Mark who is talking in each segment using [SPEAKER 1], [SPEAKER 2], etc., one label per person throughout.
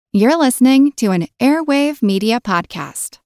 [SPEAKER 1] You're listening to an Airwave Media Podcast.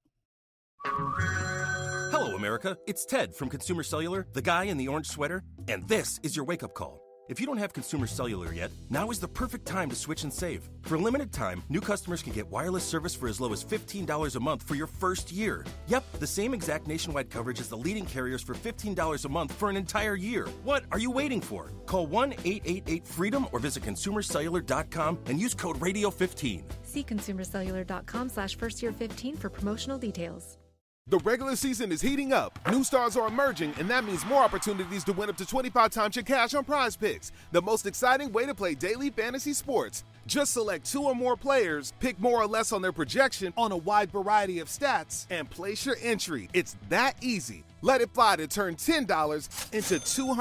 [SPEAKER 2] Hello, America. It's Ted from Consumer Cellular, the guy in the orange sweater, and this is your wake-up call. If you don't have Consumer Cellular yet, now is the perfect time to switch and save. For a limited time, new customers can get wireless service for as low as $15 a month for your first year. Yep, the same exact nationwide coverage as the leading carriers for $15 a month for an entire year. What are you waiting for? Call 1-888-FREEDOM or visit consumercellular.com and use code RADIO15.
[SPEAKER 3] See consumercellular.com/firstyear15 for promotional details.
[SPEAKER 4] The regular season is heating up. New stars are emerging, and that means more opportunities to win up to 25 times your cash on Prize Picks, the most exciting way to play daily fantasy sports. Just select 2 or more players, pick more or less on their projection on a wide variety of stats, and place your entry. It's that easy. Let it fly to turn $10 into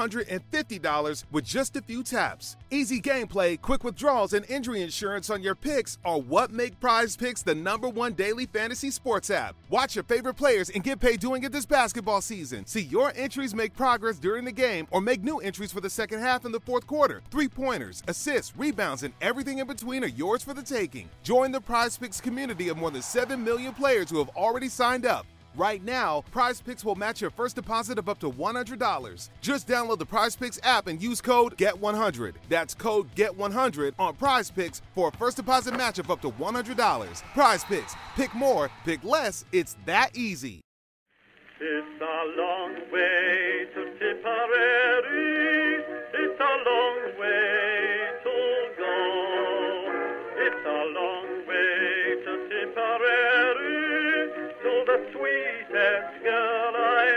[SPEAKER 4] $250 with just a few taps. Easy gameplay, quick withdrawals, and injury insurance on your picks are what make Prize Picks the #1 daily fantasy sports app. Watch your favorite players and get paid doing it this basketball season. See your entries make progress during the game or make new entries for the second half and the fourth quarter. 3-pointers, assists, rebounds, and everything in between are yours for the taking. Join the Prize Picks community of more than 7 million players who have already signed up. Right now, Prize Picks will match your first deposit of up to $100. Just download the Prize Picks app and use code GET100. That's code GET100 on Prize Picks for a first deposit match of up to $100. Prize Picks. Pick more, pick less. It's that easy.
[SPEAKER 5] It's a long way to Tipperary. It's a long way to go. It's a long way to Tipperary. The sweetest girl I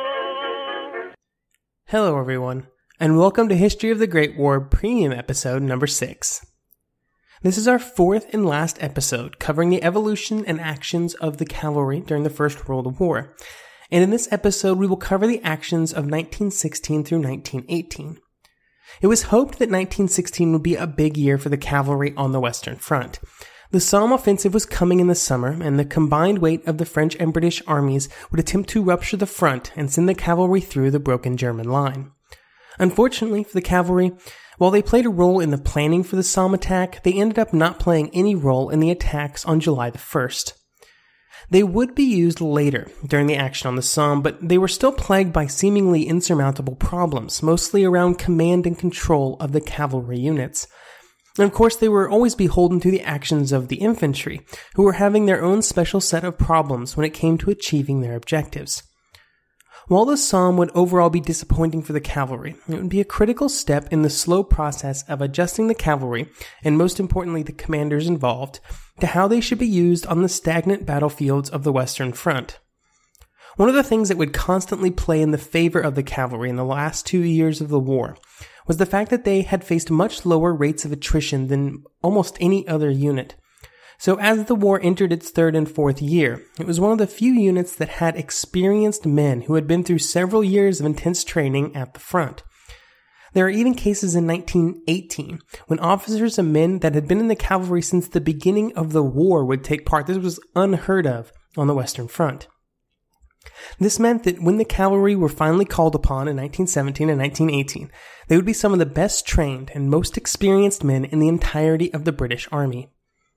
[SPEAKER 5] know.
[SPEAKER 6] Hello everyone, and welcome to History of the Great War Premium Episode number 6. This is our 4th and last episode covering the evolution and actions of the cavalry during the First World War. And in this episode we will cover the actions of 1916 through 1918. It was hoped that 1916 would be a big year for the cavalry on the Western Front. The Somme offensive was coming in the summer, and the combined weight of the French and British armies would attempt to rupture the front and send the cavalry through the broken German line. Unfortunately for the cavalry, while they played a role in the planning for the Somme attack, they ended up not playing any role in the attacks on July the 1st. They would be used later during the action on the Somme, but they were still plagued by seemingly insurmountable problems, mostly around command and control of the cavalry units. And of course, they were always beholden to the actions of the infantry, who were having their own special set of problems when it came to achieving their objectives. While the Somme would overall be disappointing for the cavalry, it would be a critical step in the slow process of adjusting the cavalry, and most importantly the commanders involved, to how they should be used on the stagnant battlefields of the Western Front. One of the things that would constantly play in the favor of the cavalry in the last 2 years of the war was the fact that they had faced much lower rates of attrition than almost any other unit. So as the war entered its 3rd and 4th year, it was one of the few units that had experienced men who had been through several years of intense training at the front. There are even cases in 1918 when officers and men that had been in the cavalry since the beginning of the war would take part. This was unheard of on the Western Front. This meant that when the cavalry were finally called upon in 1917 and 1918, they would be some of the best trained and most experienced men in the entirety of the British Army.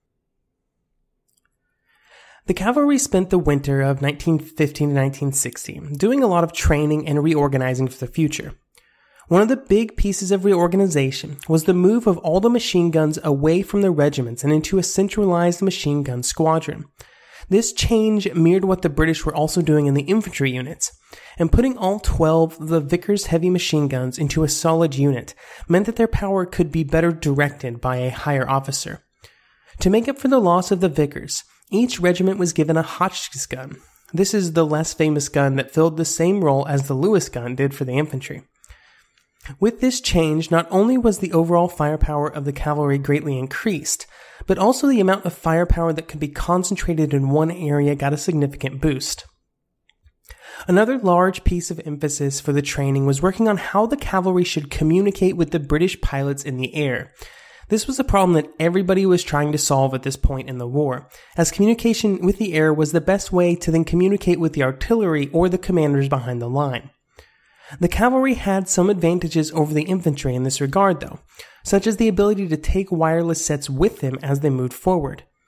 [SPEAKER 6] The cavalry spent the winter of 1915 to 1916 doing a lot of training and reorganizing for the future. One of the big pieces of reorganization was the move of all the machine guns away from the regiments and into a centralized machine gun squadron. This change mirrored what the British were also doing in the infantry units, and putting all 12 of the Vickers heavy machine guns into a solid unit meant that their power could be better directed by a higher officer. To make up for the loss of the Vickers, each regiment was given a Hotchkiss gun. This is the less famous gun that filled the same role as the Lewis gun did for the infantry. With this change, not only was the overall firepower of the cavalry greatly increased, but also the amount of firepower that could be concentrated in one area got a significant boost. Another large piece of emphasis for the training was working on how the cavalry should communicate with the British pilots in the air. This was a problem that everybody was trying to solve at this point in the war, as communication with the air was the best way to then communicate with the artillery or the commanders behind the line. The cavalry had some advantages over the infantry in this regard, though, such as the ability to take wireless sets with them as they moved forward.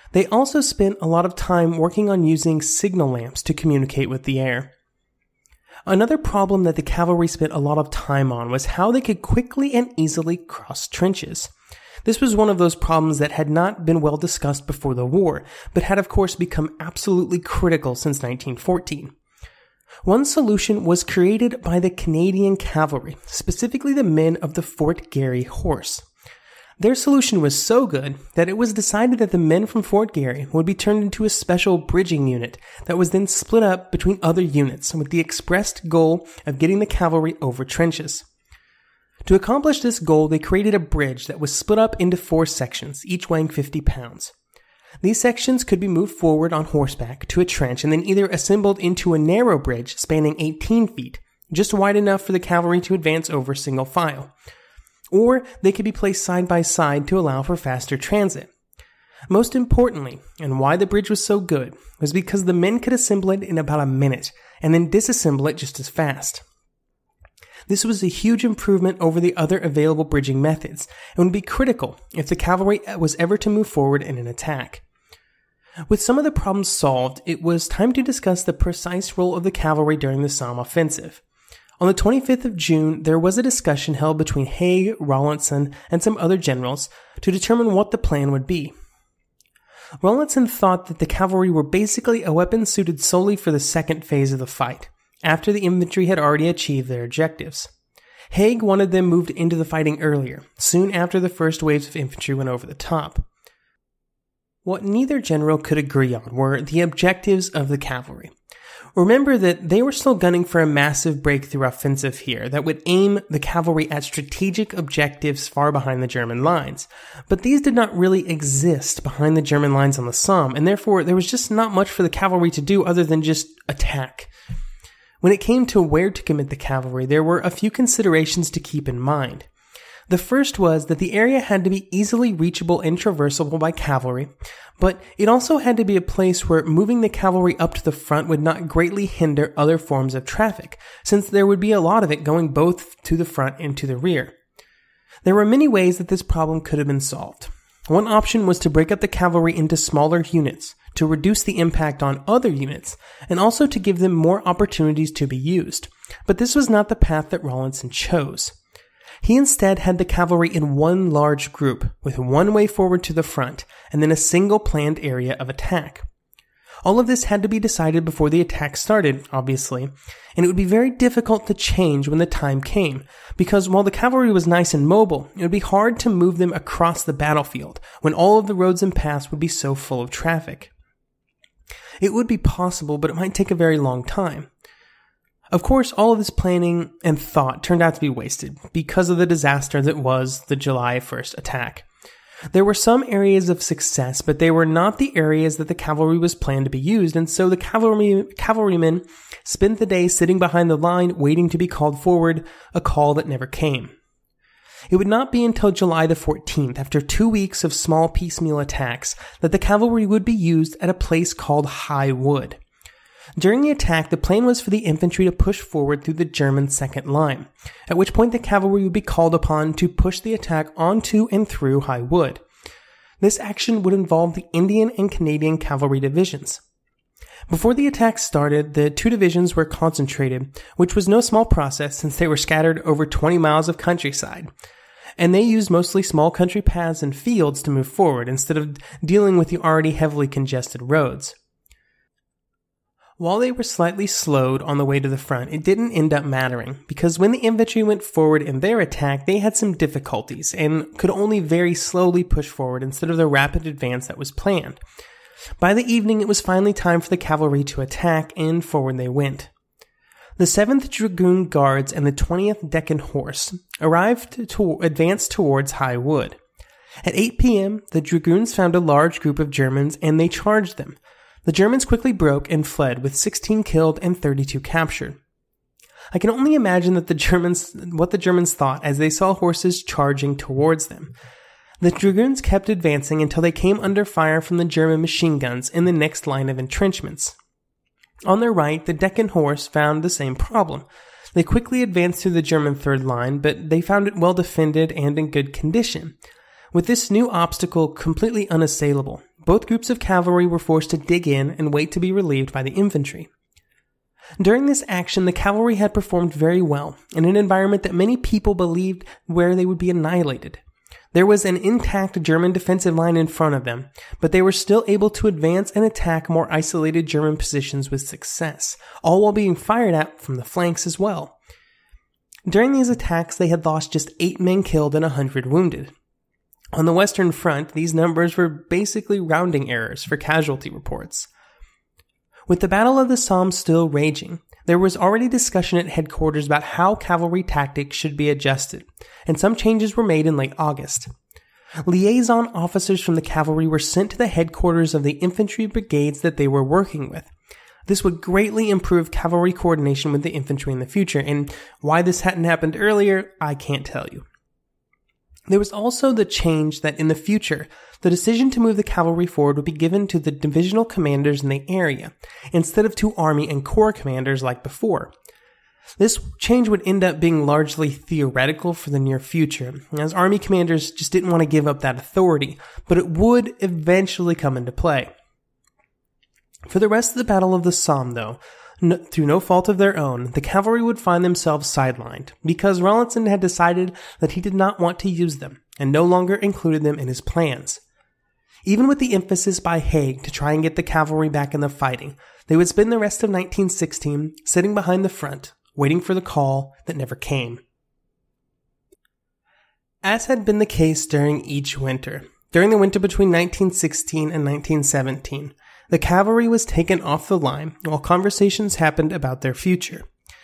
[SPEAKER 6] They also spent a lot of time working on using signal lamps to communicate with the air. Another problem that the cavalry spent a lot of time on was how they could quickly and easily cross trenches. This was one of those problems that had not been well discussed before the war, but had of course become absolutely critical since 1914. One solution was created by the Canadian cavalry, specifically the men of the Fort Garry Horse. Their solution was so good that it was decided that the men from Fort Garry would be turned into a special bridging unit that was then split up between other units with the expressed goal of getting the cavalry over trenches. To accomplish this goal, they created a bridge that was split up into 4 sections, each weighing 50 pounds. These sections could be moved forward on horseback to a trench and then either assembled into a narrow bridge spanning 18 feet, just wide enough for the cavalry to advance over single file. Or they could be placed side by side to allow for faster transit. Most importantly, and why the bridge was so good, was because the men could assemble it in about a minute and then disassemble it just as fast. This was a huge improvement over the other available bridging methods and would be critical if the cavalry was ever to move forward in an attack. With some of the problems solved, it was time to discuss the precise role of the cavalry during the Somme offensive. On the 25th of June, there was a discussion held between Haig, Rawlinson, and some other generals to determine what the plan would be. Rawlinson thought that the cavalry were basically a weapon suited solely for the second phase of the fight, after the infantry had already achieved their objectives. Haig wanted them moved into the fighting earlier, soon after the first waves of infantry went over the top. What neither general could agree on were the objectives of the cavalry. Remember that they were still gunning for a massive breakthrough offensive here that would aim the cavalry at strategic objectives far behind the German lines. But these did not really exist behind the German lines on the Somme, and therefore there was just not much for the cavalry to do other than just attack. When it came to where to commit the cavalry, there were a few considerations to keep in mind. The first was that the area had to be easily reachable and traversable by cavalry, but it also had to be a place where moving the cavalry up to the front would not greatly hinder other forms of traffic, since there would be a lot of it going both to the front and to the rear. There were many ways that this problem could have been solved. One option was to break up the cavalry into smaller units, to reduce the impact on other units, and also to give them more opportunities to be used. But this was not the path that Rawlinson chose. He instead had the cavalry in one large group, with one way forward to the front, and then a single planned area of attack. All of this had to be decided before the attack started, obviously, and it would be very difficult to change when the time came, because while the cavalry was nice and mobile, it would be hard to move them across the battlefield, when all of the roads and paths would be so full of traffic. It would be possible, but it might take a very long time. Of course, all of this planning and thought turned out to be wasted because of the disaster that was the July 1st attack. There were some areas of success, but they were not the areas that the cavalry was planned to be used, and so the cavalrymen spent the day sitting behind the line waiting to be called forward, a call that never came. It would not be until July the 14th, after 2 weeks of small piecemeal attacks, that the cavalry would be used at a place called High Wood. During the attack, the plan was for the infantry to push forward through the German second line, at which point the cavalry would be called upon to push the attack onto and through High Wood. This action would involve the Indian and Canadian cavalry divisions. Before the attack started, the 2 divisions were concentrated, which was no small process since they were scattered over 20 miles of countryside, and they used mostly small country paths and fields to move forward instead of dealing with the already heavily congested roads. While they were slightly slowed on the way to the front, it didn't end up mattering, because when the infantry went forward in their attack, they had some difficulties and could only very slowly push forward instead of the rapid advance that was planned. By the evening, it was finally time for the cavalry to attack, and forward they went. The 7th Dragoon Guards and the 20th Deccan Horse advanced towards High Wood. At 8 p.m., the Dragoons found a large group of Germans, and they charged them. The Germans quickly broke and fled, with 16 killed and 32 captured. I can only imagine what the Germans thought as they saw horses charging towards them. The Dragoons kept advancing until they came under fire from the German machine guns in the next line of entrenchments. On their right, the Deccan Horse found the same problem. They quickly advanced through the German third line, but they found it well defended and in good condition. With this new obstacle completely unassailable, both groups of cavalry were forced to dig in and wait to be relieved by the infantry. During this action, the cavalry had performed very well in an environment that many people believed where they would be annihilated. There was an intact German defensive line in front of them, but they were still able to advance and attack more isolated German positions with success, all while being fired at from the flanks as well. During these attacks, they had lost just 8 men killed and 100 wounded. On the Western Front, these numbers were basically rounding errors for casualty reports. With the Battle of the Somme still raging, there was already discussion at headquarters about how cavalry tactics should be adjusted, and some changes were made in late August. Liaison officers from the cavalry were sent to the headquarters of the infantry brigades that they were working with. This would greatly improve cavalry coordination with the infantry in the future, and why this hadn't happened earlier, I can't tell you. There was also the change that in the future, the decision to move the cavalry forward would be given to the divisional commanders in the area, instead of to army and corps commanders like before. This change would end up being largely theoretical for the near future, as army commanders just didn't want to give up that authority, but it would eventually come into play. For the rest of the Battle of the Somme, though, through no fault of their own, the cavalry would find themselves sidelined, because Rawlinson had decided that he did not want to use them, and no longer included them in his plans. Even with the emphasis by Haig to try and get the cavalry back in the fighting, they would spend the rest of 1916 sitting behind the front, waiting for the call that never came. As had been the case during each winter, during the winter between 1916 and 1917, the cavalry was taken off the line while conversations happened about their future.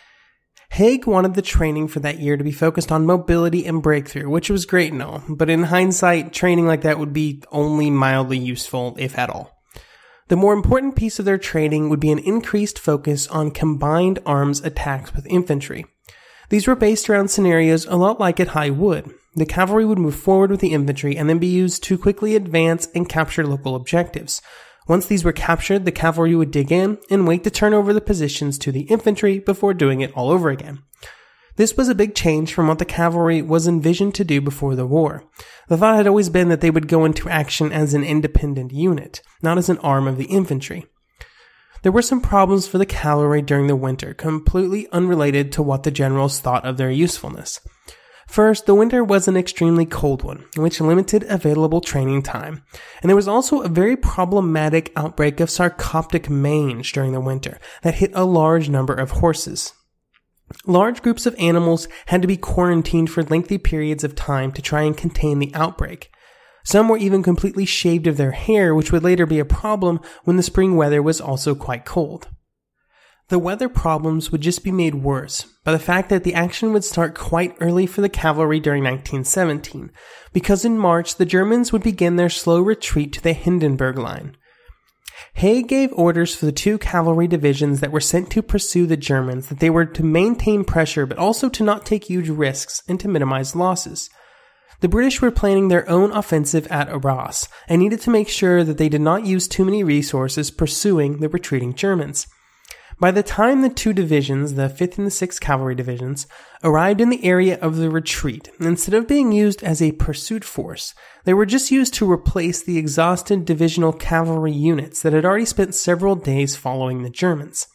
[SPEAKER 6] Haig wanted the training for that year to be focused on mobility and breakthrough, which was great and all, but in hindsight, training like that would be only mildly useful, if at all. The more important piece of their training would be an increased focus on combined arms attacks with infantry. These were based around scenarios a lot like at High Wood. The cavalry would move forward with the infantry and then be used to quickly advance and capture local objectives. Once these were captured, the cavalry would dig in and wait to turn over the positions to the infantry before doing it all over again. This was a big change from what the cavalry was envisioned to do before the war. The thought had always been that they would go into action as an independent unit, not as an arm of the infantry. There were some problems for the cavalry during the winter, completely unrelated to what the generals thought of their usefulness. First, the winter was an extremely cold one, which limited available training time, and there was also a very problematic outbreak of sarcoptic mange during the winter that hit a large number of horses. Large groups of animals had to be quarantined for lengthy periods of time to try and contain the outbreak. Some were even completely shaved of their hair, which would later be a problem when the spring weather was also quite cold. The weather problems would just be made worse by the fact that the action would start quite early for the cavalry during 1917, because in March the Germans would begin their slow retreat to the Hindenburg Line. Haig gave orders for the 2 cavalry divisions that were sent to pursue the Germans that they were to maintain pressure but also to not take huge risks and to minimize losses. The British were planning their own offensive at Arras and needed to make sure that they did not use too many resources pursuing the retreating Germans. By the time the 2 divisions, the 5th and the 6th Cavalry Divisions, arrived in the area of the retreat, instead of being used as a pursuit force, they were just used to replace the exhausted divisional cavalry units that had already spent several days following the Germans.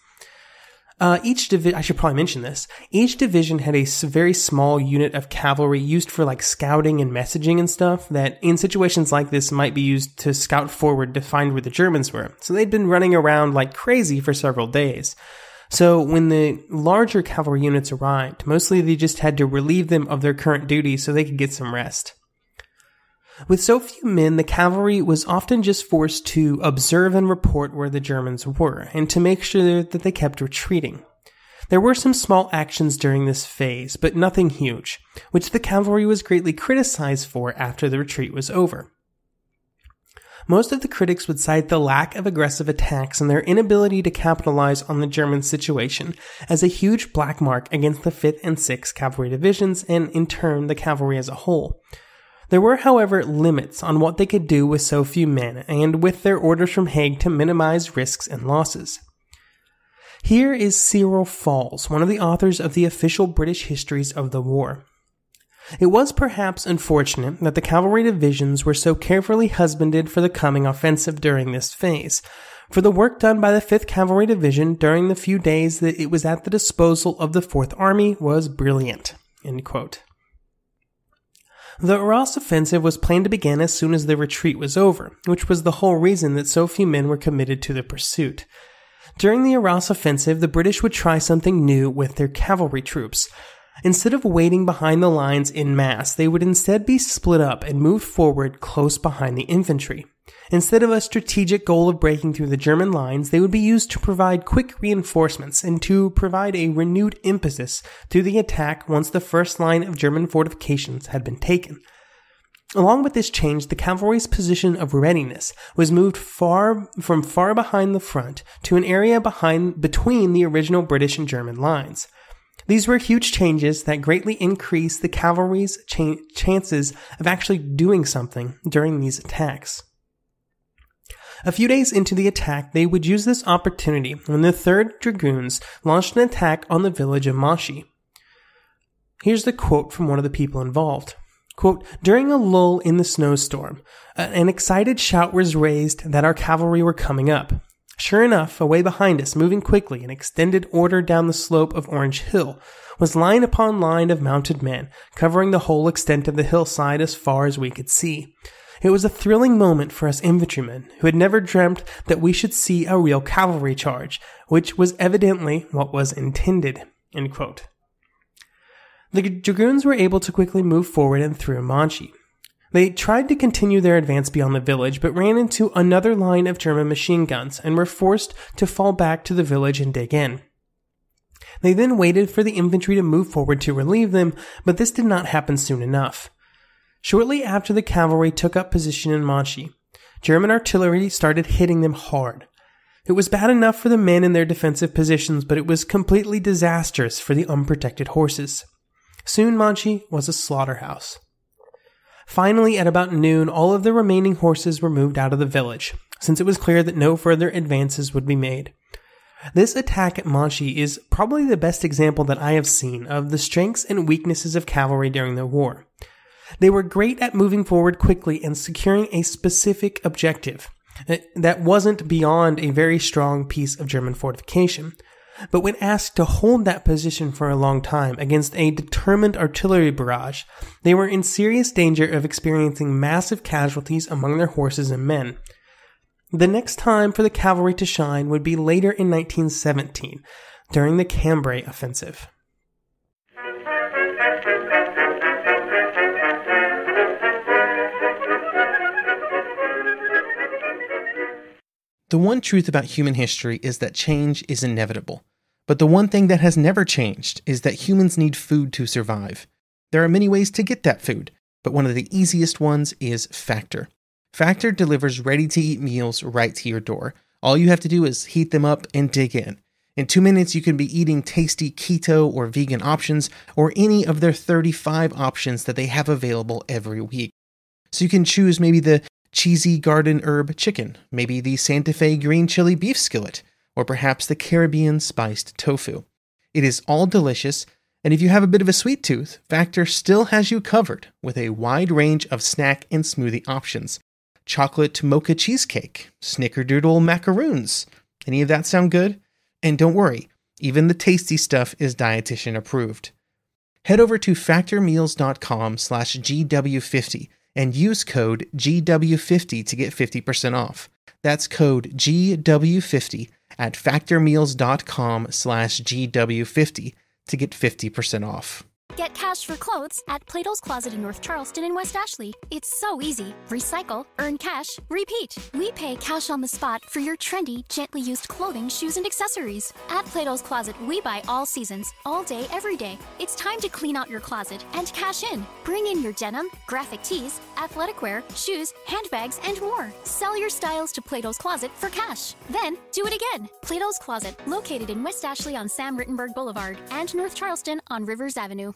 [SPEAKER 6] I should probably mention this. Each division had a very small unit of cavalry used for like scouting and messaging and stuff that in situations like this might be used to scout forward to find where the Germans were. So they'd been running around like crazy for several days. So when the larger cavalry units arrived, mostly they just had to relieve them of their current duties so they could get some rest. With so few men, the cavalry was often just forced to observe and report where the Germans were, and to make sure that they kept retreating. There were some small actions during this phase, but nothing huge, which the cavalry was greatly criticized for after the retreat was over. Most of the critics would cite the lack of aggressive attacks and their inability to capitalize on the German situation as a huge black mark against the 5th and 6th Cavalry Divisions, and in turn the cavalry as a whole. There were, however, limits on what they could do with so few men, and with their orders from Haig to minimize risks and losses. Here is Cyril Falls, one of the authors of the official British histories of the war. It was perhaps unfortunate that the cavalry divisions were so carefully husbanded for the coming offensive during this phase, for the work done by the 5th Cavalry Division during the few days that it was at the disposal of the 4th Army was brilliant." End quote. The Arras offensive was planned to begin as soon as the retreat was over, which was the whole reason that so few men were committed to the pursuit. During the Arras offensive, the British would try something new with their cavalry troops. Instead of waiting behind the lines en masse, they would instead be split up and moved forward close behind the infantry. Instead of a strategic goal of breaking through the German lines, they would be used to provide quick reinforcements and to provide a renewed impetus to the attack once the first line of German fortifications had been taken. Along with this change, the cavalry's position of readiness was moved far behind the front to an area between the original British and German lines. These were huge changes that greatly increased the cavalry's chances of actually doing something during these attacks. A few days into the attack, they would use this opportunity when the 3rd Dragoons launched an attack on the village of Monchy. Here's the quote from one of the people involved. Quote, "During a lull in the snowstorm, an excited shout was raised that our cavalry were coming up. Sure enough, away behind us, moving quickly in extended order down the slope of Orange Hill, was line upon line of mounted men, covering the whole extent of the hillside as far as we could see. It was a thrilling moment for us infantrymen, who had never dreamt that we should see a real cavalry charge, which was evidently what was intended." End quote. The Dragoons were able to quickly move forward and through Monchy. They tried to continue their advance beyond the village, but ran into another line of German machine guns and were forced to fall back to the village and dig in. They then waited for the infantry to move forward to relieve them, but this did not happen soon enough. Shortly after the cavalry took up position in Monchy, German artillery started hitting them hard. It was bad enough for the men in their defensive positions, but it was completely disastrous for the unprotected horses. Soon Monchy was a slaughterhouse. Finally, at about noon, all of the remaining horses were moved out of the village, since it was clear that no further advances would be made. This attack at Monchy is probably the best example that I have seen of the strengths and weaknesses of cavalry during the war. They were great at moving forward quickly and securing a specific objective that wasn't beyond a very strong piece of German fortification. But when asked to hold that position for a long time against a determined artillery barrage, they were in serious danger of experiencing massive casualties among their horses and men. The next time for the cavalry to shine would be later in 1917, during the Cambrai offensive.
[SPEAKER 7] The one truth about human history is that change is inevitable. But the one thing that has never changed is that humans need food to survive. There are many ways to get that food, but one of the easiest ones is Factor. Factor delivers ready-to-eat meals right to your door. All you have to do is heat them up and dig in. In 2 minutes, you can be eating tasty keto or vegan options, or any of their 35 options that they have available every week. So you can choose maybe the cheesy garden herb chicken, maybe the Santa Fe green chili beef skillet, or perhaps the Caribbean spiced tofu. It is all delicious, and if you have a bit of a sweet tooth, Factor still has you covered with a wide range of snack and smoothie options. Chocolate mocha cheesecake, snickerdoodle macaroons. Any of that sound good? And don't worry, even the tasty stuff is dietitian approved. Head over to factormeals.com/GW50 and use code GW50 to get 50% off. That's code GW50 at factormeals.com/GW50 to get 50% off.
[SPEAKER 8] Get cash for clothes at Plato's Closet in North Charleston and West Ashley. It's so easy. Recycle, earn cash, repeat. We pay cash on the spot for your trendy, gently used clothing, shoes, and accessories. At Plato's Closet, we buy all seasons, all day, every day. It's time to clean out your closet and cash in. Bring in your denim, graphic tees, athletic wear, shoes, handbags, and more. Sell your styles to Plato's Closet for cash. Then, do it again. Plato's Closet, located in West Ashley on Sam Rittenberg Boulevard and North Charleston on Rivers Avenue.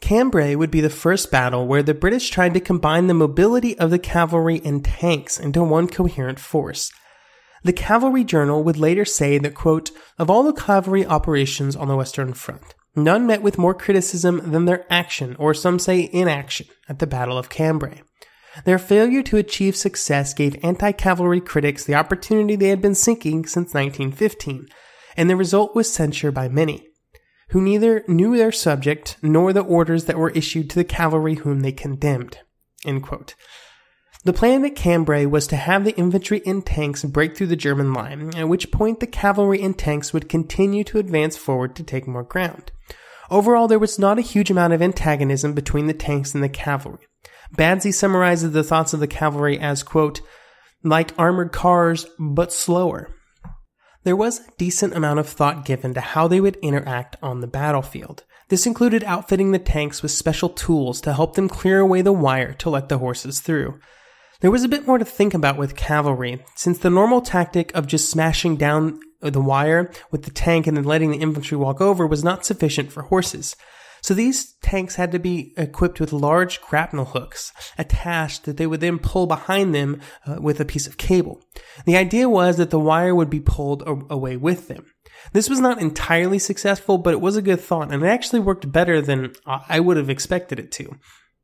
[SPEAKER 6] Cambrai would be the first battle where the British tried to combine the mobility of the cavalry and tanks into one coherent force. The Cavalry Journal would later say that, quote, "Of all the cavalry operations on the Western Front, none met with more criticism than their action, or some say inaction, at the Battle of Cambrai. Their failure to achieve success gave anti-cavalry critics the opportunity they had been seeking since 1915, and the result was censure by many, who neither knew their subject nor the orders that were issued to the cavalry whom they condemned." End quote. The plan at Cambrai was to have the infantry and tanks break through the German line, at which point the cavalry and tanks would continue to advance forward to take more ground. Overall, there was not a huge amount of antagonism between the tanks and the cavalry. Badsey summarizes the thoughts of the cavalry as, quote, "like armored cars, but slower." There was a decent amount of thought given to how they would interact on the battlefield. This included outfitting the tanks with special tools to help them clear away the wire to let the horses through. There was a bit more to think about with cavalry, since the normal tactic of just smashing down the wire with the tank and then letting the infantry walk over was not sufficient for horses. So these tanks had to be equipped with large grapnel hooks attached that they would then pull behind them with a piece of cable. The idea was that the wire would be pulled away with them. This was not entirely successful, but it was a good thought, and it actually worked better than I would have expected it to.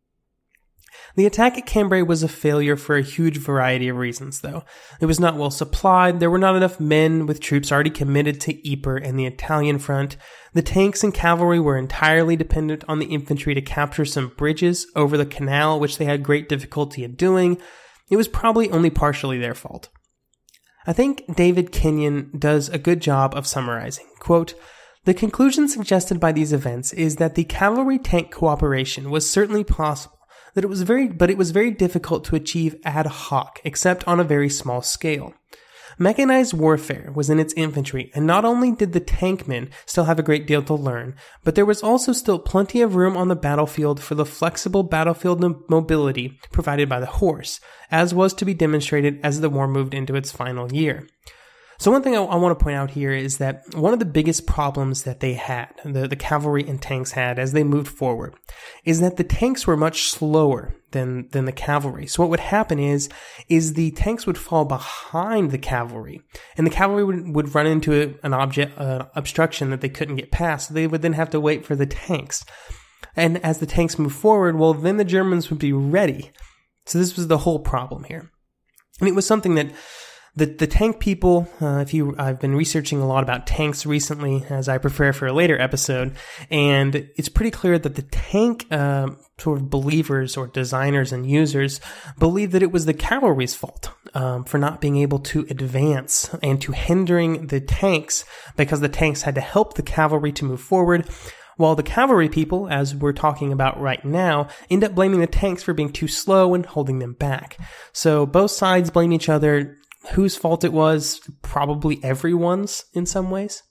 [SPEAKER 6] The attack at Cambrai was a failure for a huge variety of reasons, though. It was not well supplied, there were not enough men with troops already committed to Ypres and the Italian front, the tanks and cavalry were entirely dependent on the infantry to capture some bridges over the canal, which they had great difficulty in doing. It was probably only partially their fault. I think David Kenyon does a good job of summarizing. Quote, "The conclusion suggested by these events is that the cavalry-tank cooperation was certainly possible, but it was very difficult to achieve ad hoc, except on a very small scale. Mechanized warfare was in its infantry, and not only did the tankmen still have a great deal to learn, but there was also still plenty of room on the battlefield for the flexible battlefield mobility provided by the horse, as was to be demonstrated as the war moved into its final year." So one thing I want to point out here is that one of the biggest problems that they had, the cavalry and tanks had as they moved forward, is that the tanks were much slower than the cavalry. So what would happen is the tanks would fall behind the cavalry, and the cavalry would run into an obstruction that they couldn't get past. So they would then have to wait for the tanks. And as the tanks move forward, well, then the Germans would be ready. So this was the whole problem here. And it was something that the tank people, I've been researching a lot about tanks recently as I prepare for a later episode, and it's pretty clear that the tank sort of believers or designers and users believe that it was the cavalry's fault for not being able to advance and to hindering the tanks because the tanks had to help the cavalry to move forward, while the cavalry people, as we're talking about right now, end up blaming the tanks for being too slow and holding them back. So both sides blame each other. Whose fault it was? Probably everyone's in some ways.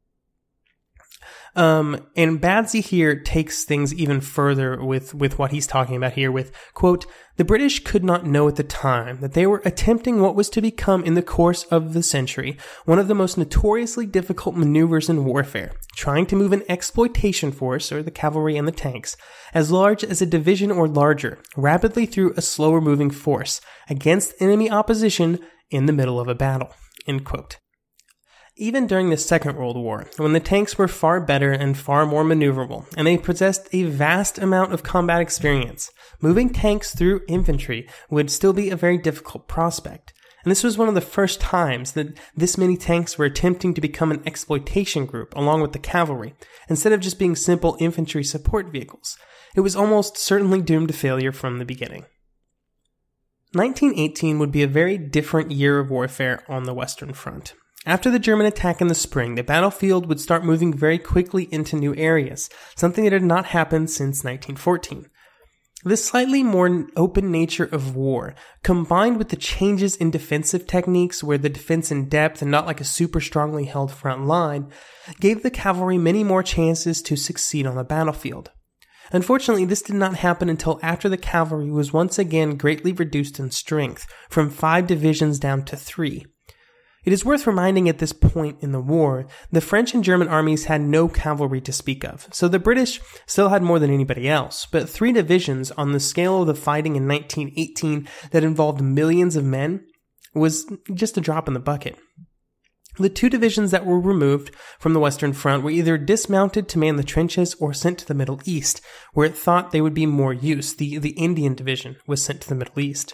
[SPEAKER 6] And Badsey here takes things even further with what he's talking about here with, quote, "The British could not know at the time that they were attempting what was to become in the course of the century one of the most notoriously difficult maneuvers in warfare, trying to move an exploitation force, or the cavalry and the tanks, as large as a division or larger, rapidly through a slower moving force, against enemy opposition in the middle of a battle." End quote. Even during the Second World War, when the tanks were far better and far more maneuverable, and they possessed a vast amount of combat experience, moving tanks through infantry would still be a very difficult prospect. And this was one of the first times that this many tanks were attempting to become an exploitation group along with the cavalry, instead of just being simple infantry support vehicles. It was almost certainly doomed to failure from the beginning. 1918 would be a very different year of warfare on the Western Front. After the German attack in the spring, the battlefield would start moving very quickly into new areas, something that had not happened since 1914. This slightly more open nature of war, combined with the changes in defensive techniques where the defense in depth and not like a super strongly held front line, gave the cavalry many more chances to succeed on the battlefield. Unfortunately, this did not happen until after the cavalry was once again greatly reduced in strength, from 5 divisions down to 3. It is worth reminding at this point in the war, the French and German armies had no cavalry to speak of, so the British still had more than anybody else, but 3 divisions on the scale of the fighting in 1918 that involved millions of men was just a drop in the bucket. The 2 divisions that were removed from the Western Front were either dismounted to man the trenches or sent to the Middle East, where it thought they would be more use. The Indian Division was sent to the Middle East.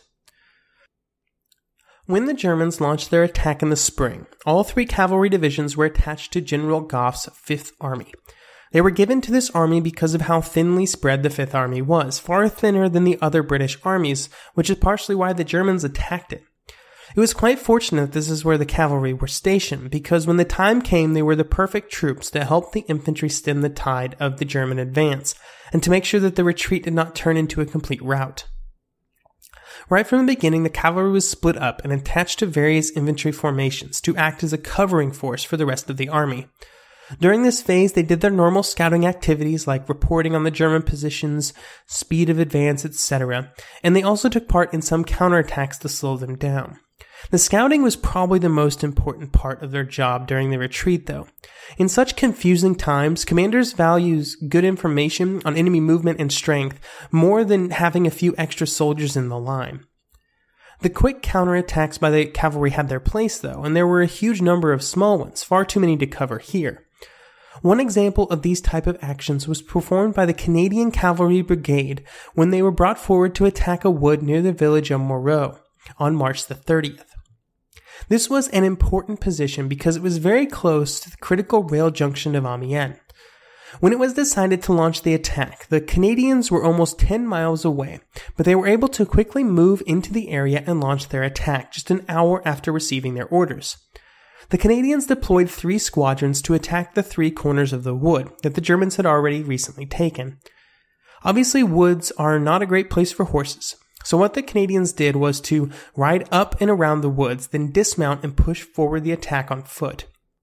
[SPEAKER 6] When the Germans launched their attack in the spring, all 3 cavalry divisions were attached to General Gough's 5th Army. They were given to this army because of how thinly spread the 5th Army was, far thinner than the other British armies, which is partially why the Germans attacked it. It was quite fortunate this is where the cavalry were stationed, because when the time came they were the perfect troops to help the infantry stem the tide of the German advance, and to make sure that the retreat did not turn into a complete rout. Right from the beginning, the cavalry was split up and attached to various infantry formations to act as a covering force for the rest of the army. During this phase, they did their normal scouting activities like reporting on the German positions, speed of advance, etc., and they also took part in some counterattacks to slow them down. The scouting was probably the most important part of their job during the retreat, though. In such confusing times, commanders value good information on enemy movement and strength more than having a few extra soldiers in the line. The quick counterattacks by the cavalry had their place, though, and there were a huge number of small ones, far too many to cover here. One example of these type of actions was performed by the Canadian Cavalry Brigade when they were brought forward to attack a wood near the village of Moreau on March the 30th. This was an important position because it was very close to the critical rail junction of Amiens. When it was decided to launch the attack, the Canadians were almost 10 miles away, but they were able to quickly move into the area and launch their attack just an hour after receiving their orders. The Canadians deployed 3 squadrons to attack the 3 corners of the wood that the Germans had already recently taken. Obviously, woods are not a great place for horses, so what the Canadians did was to ride up and around the woods, then dismount and push forward the attack on foot.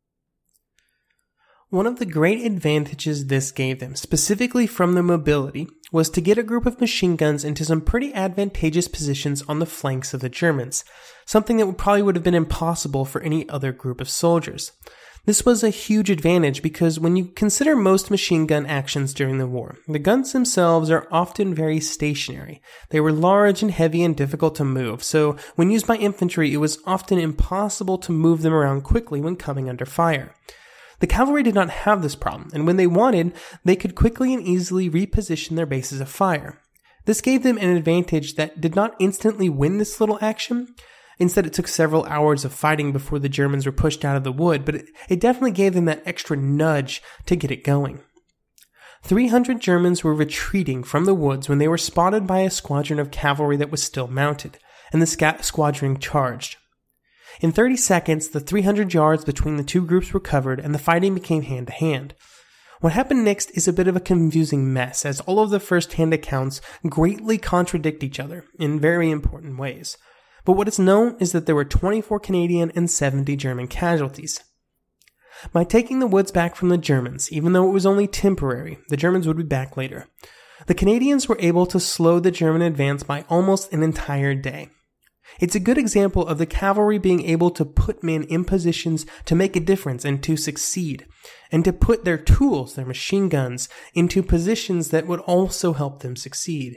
[SPEAKER 6] One of the great advantages this gave them, specifically from the mobility, was to get a group of machine guns into some pretty advantageous positions on the flanks of the Germans, something that probably would have been impossible for any other group of soldiers. This was a huge advantage because when you consider most machine gun actions during the war, the guns themselves are often very stationary. They were large and heavy and difficult to move, so when used by infantry, it was often impossible to move them around quickly when coming under fire. The cavalry did not have this problem, and when they wanted, they could quickly and easily reposition their bases of fire. This gave them an advantage that did not instantly win this little action. Instead, it took several hours of fighting before the Germans were pushed out of the wood, but it definitely gave them that extra nudge to get it going. 300 Germans were retreating from the woods when they were spotted by a squadron of cavalry that was still mounted, and the squadron charged. In 30 seconds, the 300 yards between the 2 groups were covered, and the fighting became hand-to-hand. What happened next is a bit of a confusing mess, as all of the first-hand accounts greatly contradict each other in very important ways. But what is known is that there were 24 Canadian and 70 German casualties. By taking the woods back from the Germans, even though it was only temporary, the Germans would be back later, the Canadians were able to slow the German advance by almost an entire day. It's a good example of the cavalry being able to put men in positions to make a difference and to succeed, and to put their tools, their machine guns, into positions that would also help them succeed.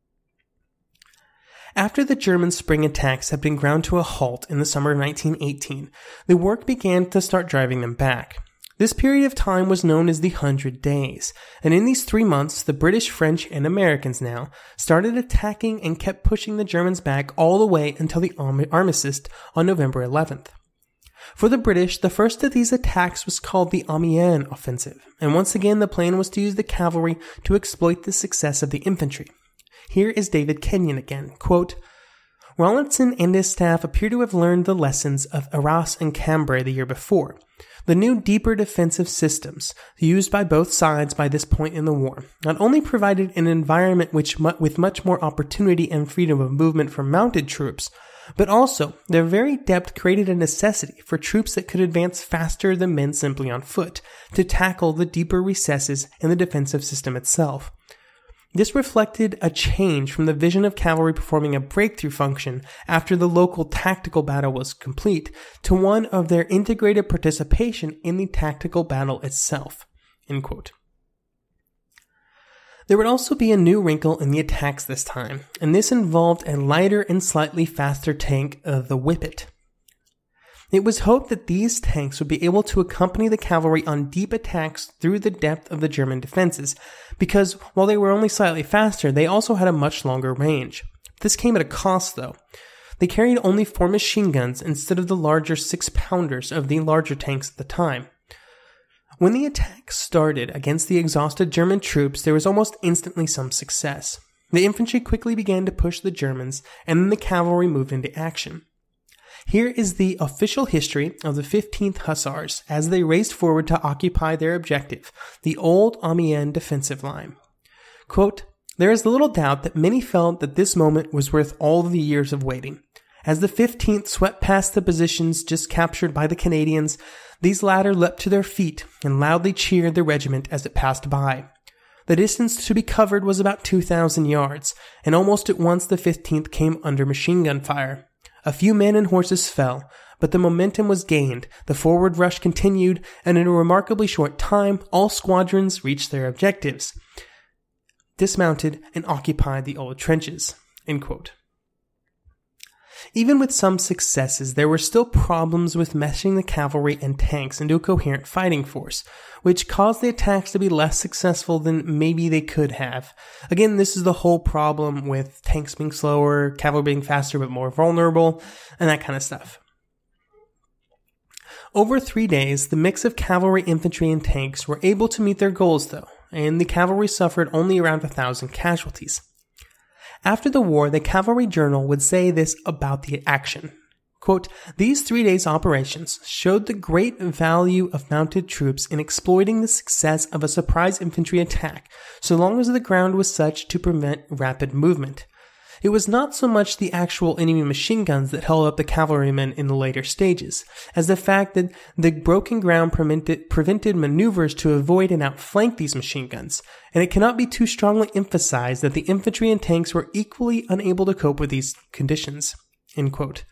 [SPEAKER 6] After the German spring attacks had been ground to a halt in the summer of 1918, the work began to start driving them back. This period of time was known as the 100 Days, and in these 3 months, the British, French, and Americans now started attacking and kept pushing the Germans back all the way until the armistice on November 11th. For the British, the first of these attacks was called the Amiens Offensive, and once again the plan was to use the cavalry to exploit the success of the infantry. Here is David Kenyon again, quote, "Rawlinson and his staff appear to have learned the lessons of Arras and Cambrai the year before. The new, deeper defensive systems used by both sides by this point in the war not only provided an environment with much more opportunity and freedom of movement for mounted troops, but also their very depth created a necessity for troops that could advance faster than men simply on foot to tackle the deeper recesses in the defensive system itself. This reflected a change from the vision of cavalry performing a breakthrough function after the local tactical battle was complete to one of their integrated participation in the tactical battle itself." End quote. There would also be a new wrinkle in the attacks this time, and this involved a lighter and slightly faster tank, the Whippet. It was hoped that these tanks would be able to accompany the cavalry on deep attacks through the depth of the German defenses, because while they were only slightly faster, they also had a much longer range. This came at a cost, though. They carried only 4 machine guns instead of the larger 6-pounders of the larger tanks at the time. When the attack started against the exhausted German troops, there was almost instantly some success. The infantry quickly began to push the Germans, and then the cavalry moved into action. Here is the official history of the 15th Hussars as they raced forward to occupy their objective, the old Amiens defensive line. Quote, "There is little doubt that many felt that this moment was worth all the years of waiting. As the 15th swept past the positions just captured by the Canadians, these latter leapt to their feet and loudly cheered the regiment as it passed by. The distance to be covered was about 2,000 yards, and almost at once the 15th came under machine gun fire. A few men and horses fell, but the momentum was gained, the forward rush continued, and in a remarkably short time, all squadrons reached their objectives, dismounted, and occupied the old trenches." End quote. Even with some successes, there were still problems with meshing the cavalry and tanks into a coherent fighting force, which caused the attacks to be less successful than maybe they could have. Again, this is the whole problem with tanks being slower, cavalry being faster but more vulnerable, and that kind of stuff. Over 3 days, the mix of cavalry, infantry, and tanks were able to meet their goals, though, and the cavalry suffered only around 1,000 casualties. After the war, the Cavalry Journal would say this about the action. Quote, "These 3 days' operations showed the great value of mounted troops in exploiting the success of a surprise infantry attack, so long as the ground was such to prevent rapid movement. It was not so much the actual enemy machine guns that held up the cavalrymen in the later stages, as the fact that the broken ground prevented maneuvers to avoid and outflank these machine guns, and it cannot be too strongly emphasized that the infantry and tanks were equally unable to cope with these conditions." End quote.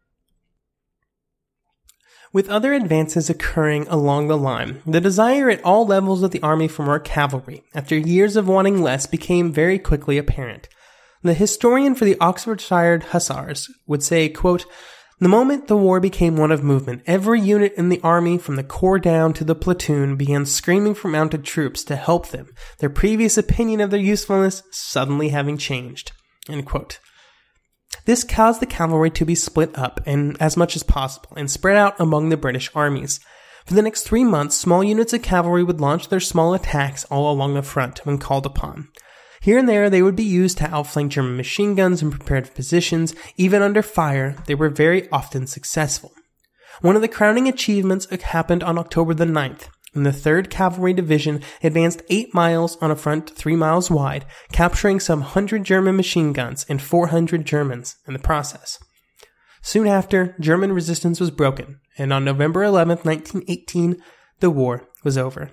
[SPEAKER 6] With other advances occurring along the line, the desire at all levels of the army for more cavalry, after years of wanting less, became very quickly apparent. The historian for the Oxfordshire Hussars would say, quote, "The moment the war became one of movement, every unit in the army, from the corps down to the platoon, began screaming for mounted troops to help them, their previous opinion of their usefulness suddenly having changed." End quote. This caused the cavalry to be split up as much as possible and spread out among the British armies. For the next 3 months, small units of cavalry would launch their small attacks all along the front when called upon. Here and there, they would be used to outflank German machine guns in prepared positions. Even under fire, they were very often successful. One of the crowning achievements happened on October the 9th, when the 3rd Cavalry Division advanced 8 miles on a front 3 miles wide, capturing some 100 German machine guns and 400 Germans in the process. Soon after, German resistance was broken, and on November 11th, 1918, the war was over.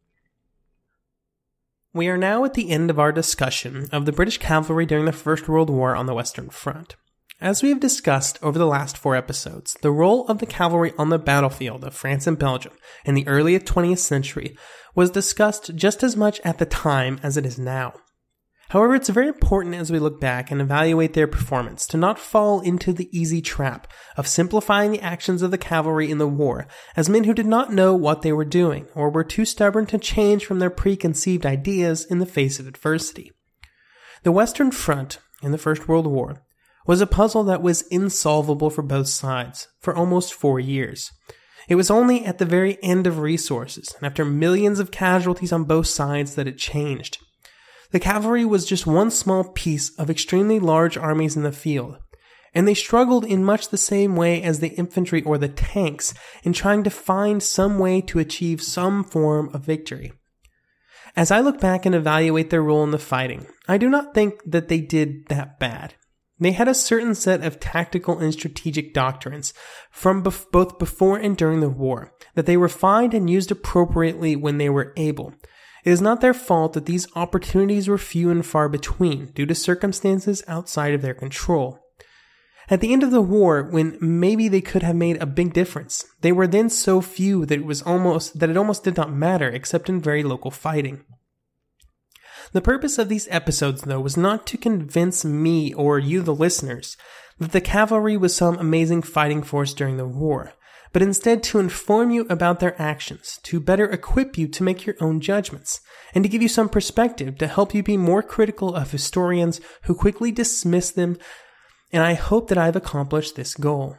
[SPEAKER 6] We are now at the end of our discussion of the British cavalry during the First World War on the Western Front. As we have discussed over the last 4 episodes, the role of the cavalry on the battlefield of France and Belgium in the early 20th century was discussed just as much at the time as it is now. However, it's very important as we look back and evaluate their performance to not fall into the easy trap of simplifying the actions of the cavalry in the war as men who did not know what they were doing or were too stubborn to change from their preconceived ideas in the face of adversity. The Western Front in the First World War was a puzzle that was insolvable for both sides for almost 4 years. It was only at the very end of resources and after millions of casualties on both sides that it changed. The cavalry was just one small piece of extremely large armies in the field, and they struggled in much the same way as the infantry or the tanks in trying to find some way to achieve some form of victory. As I look back and evaluate their role in the fighting, I do not think that they did that bad. They had a certain set of tactical and strategic doctrines from both before and during the war that they refined and used appropriately when they were able. It is not their fault that these opportunities were few and far between due to circumstances outside of their control. At the end of the war, when maybe they could have made a big difference, they were then so few that it almost did not matter except in very local fighting. The purpose of these episodes, though, was not to convince me or you, the listeners, that the cavalry was some amazing fighting force during the war, but instead to inform you about their actions, to better equip you to make your own judgments, and to give you some perspective to help you be more critical of historians who quickly dismiss them, and I hope that I've accomplished this goal.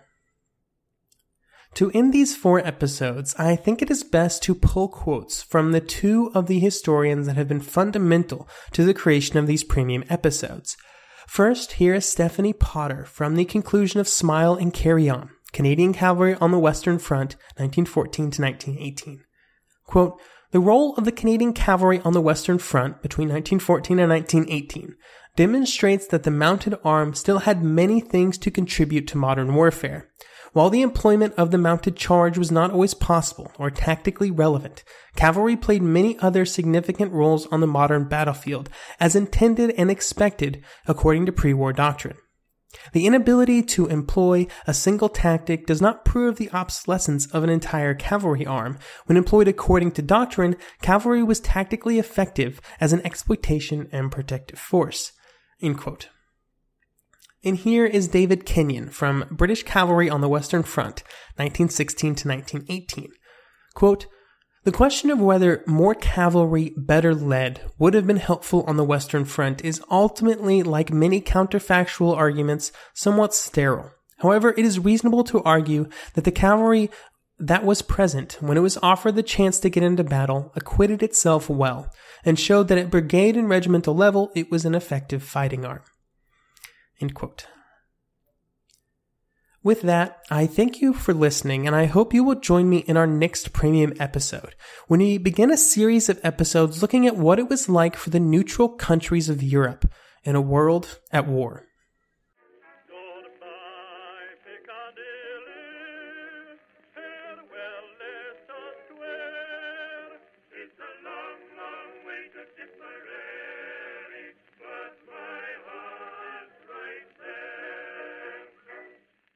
[SPEAKER 6] To end these 4 episodes, I think it is best to pull quotes from the 2 of the historians that have been fundamental to the creation of these premium episodes. First, here is Stephanie Potter from the conclusion of Smile and Carry On, Canadian Cavalry on the Western Front, 1914 to 1918. Quote, "The role of the Canadian Cavalry on the Western Front between 1914 and 1918 demonstrates that the mounted arm still had many things to contribute to modern warfare. While the employment of the mounted charge was not always possible or tactically relevant, cavalry played many other significant roles on the modern battlefield, as intended and expected according to pre-war doctrine. The inability to employ a single tactic does not prove the obsolescence of an entire cavalry arm. When employed according to doctrine, cavalry was tactically effective as an exploitation and protective force." End quote. And here is David Kenyon from British Cavalry on the Western Front, 1916 to 1918. Quote, "The question of whether more cavalry, better led, would have been helpful on the Western Front is ultimately, like many counterfactual arguments, somewhat sterile. However, it is reasonable to argue that the cavalry that was present when it was offered the chance to get into battle acquitted itself well, and showed that at brigade and regimental level it was an effective fighting arm." End quote. With that, I thank you for listening, and I hope you will join me in our next premium episode, when we begin a series of episodes looking at what it was like for the neutral countries of Europe in a world at war.
[SPEAKER 5] Goodbye, Piccadilly, farewell, let us swear. It's a long, long way to Tipperary.